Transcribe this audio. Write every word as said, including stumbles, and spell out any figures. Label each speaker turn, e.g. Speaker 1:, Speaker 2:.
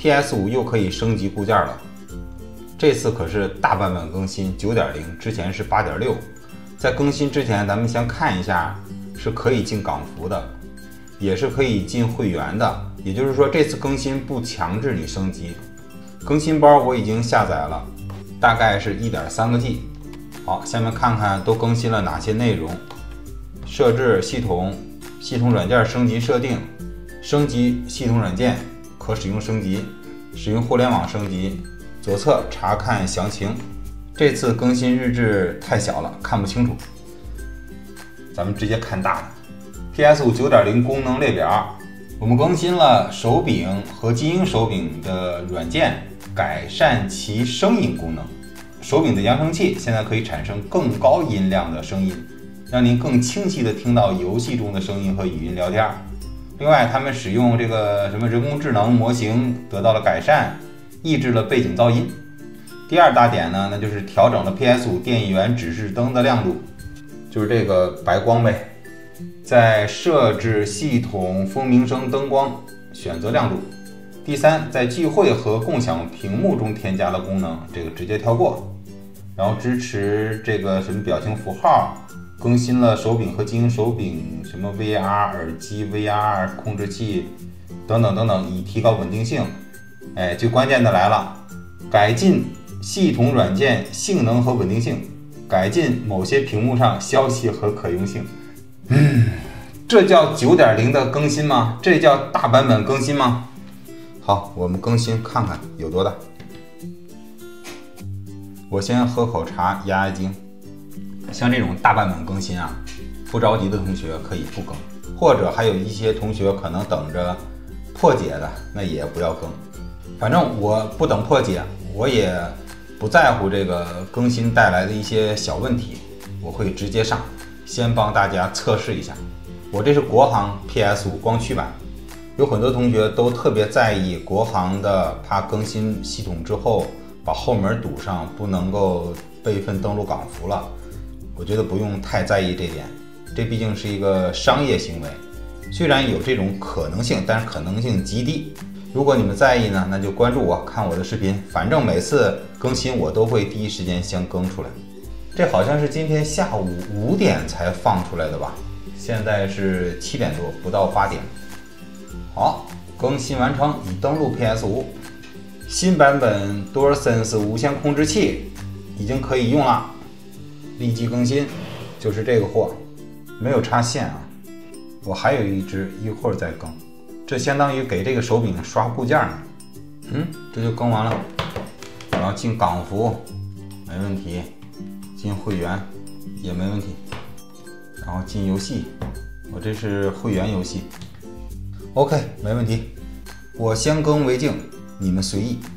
Speaker 1: P S 五 又可以升级固件了。这次可是大版本更新 九点零， 之前是 八点六。在更新之前，咱们先看一下，是可以进港服的，也是可以进会员的。也就是说，这次更新不强制你升级。更新包我已经下载了，大概是 一点三个 G。好，下面看看都更新了哪些内容。设置系统，系统软件升级设定，升级系统软件，可使用升级，使用互联网升级。左侧查看详情。这次更新日志太小了，看不清楚。咱们直接看大的。P S 五 九点零 功能列表，我们更新了手柄和精英手柄的软件，改善其声音功能。手柄的扬声器现在可以产生更高音量的声音，让您更清晰地听到游戏中的声音和语音聊天。另外，他们使用这个什么人工智能模型得到了改善，抑制了背景噪音。第二大点呢，那就是调整了 P S 五 电源指示灯的亮度，就是这个白光呗。在设置系统蜂鸣声灯光，选择亮度。第三，在聚会和共享屏幕中添加了功能，这个直接跳过。然后支持这个什么表情符号，更新了手柄和精英手柄，什么 V R 耳机、V R 控制器等等等等，以提高稳定性。哎，最关键的来了，改进系统软件性能和稳定性，改进某些屏幕上消息和可用性。嗯，这叫 九点零 的更新吗？这叫大版本更新吗？好，我们更新看看有多大。我先喝口茶压压惊。像这种大版本更新啊，不着急的同学可以不更，或者还有一些同学可能等着破解的，那也不要更。反正我不等破解，我也不在乎这个更新带来的一些小问题，我会直接上，先帮大家测试一下。我这是国行 P S 五 光驱版，有很多同学都特别在意国行的，怕更新系统之后把后门堵上，不能够备份登录港服了。我觉得不用太在意这点，这毕竟是一个商业行为，虽然有这种可能性，但是可能性极低。如果你们在意呢，那就关注我，看我的视频，反正每次更新我都会第一时间先更出来。这好像是今天下午五点才放出来的吧？现在是七点多，不到八点。好，更新完成，已登录 P S 五。新版本 DualSense 无线控制器已经可以用了，立即更新，就是这个货，没有插线啊。我还有一只，一会儿再更。这相当于给这个手柄刷部件呢。嗯，这就更完了。然后进港服没问题，进会员也没问题，然后进游戏，我这是会员游戏 OK 没问题。我先更为敬，你们随意。